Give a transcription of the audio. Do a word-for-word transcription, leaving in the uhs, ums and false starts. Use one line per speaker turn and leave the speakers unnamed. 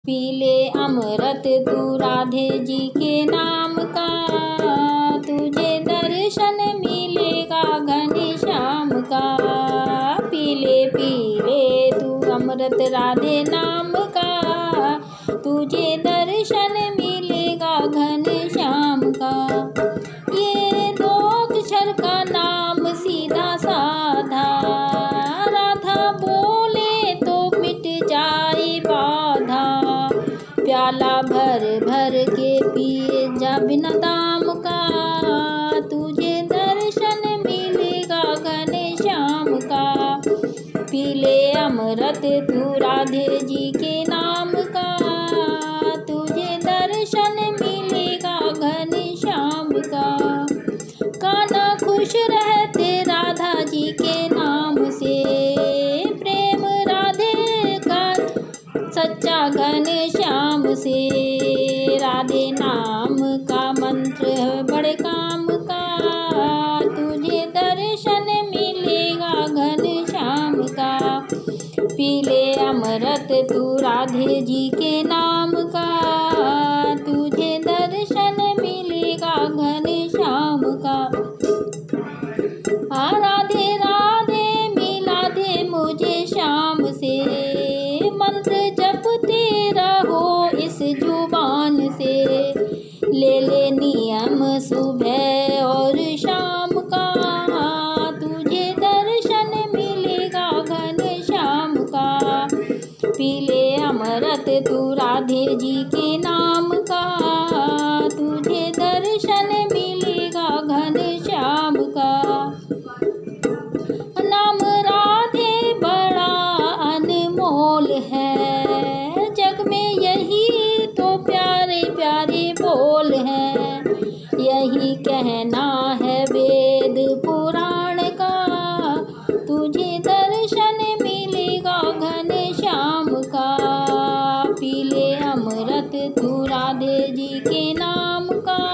पीले अमृत तू राधे जी के नाम का, तुझे दर्शन मिलेगा घनश्याम का। पीले पीले तू अमृत राधे नाम का, तुझे दर्शन मिलेगा घनश्याम का। ये दो अक्षर का नाम सीधा साधा, राधा बोले तो मिट जाए बाधा। प्याला भर भर के पिए जा बिना दाम का, तुझे दर्शन मिलेगा घनश्याम का। पीले अमृत तू राधे जी के नाम का, तुझे दर्शन मिलेगा घनश्याम का। कान्हा खुश रहते राधा जी के नाम से, प्रेम राधे का सच्चा घनश्याम से। राधे नाम का मंत्र है बड़े काम का, तुझे दर्शन मिलेगा घनश्याम का। पीले अमृत तू राधे जी के नाम का, तुझे दर्शन मिलेगा घनश्याम का। हाँ राधे राधे मिला दे मुझे श्याम से, मंत्र जपते रहो इस जुबान से। ले ले नियम सुबह और शाम का, तुझे दर्शन मिलेगा घनश्याम का। पीले अमृत तू राधे जी के नाम का, तुझे दर्शन मिलेगा घनश्याम का। नाम राधे बड़ा अनमोल है, जग में यही तो प्यारे प्यारे बोल हैं। यही कहना है वेद पुराण का, तुझे दर्शन मिलेगा घनश्याम का। पीले अमृत तू राधे जी के नाम का,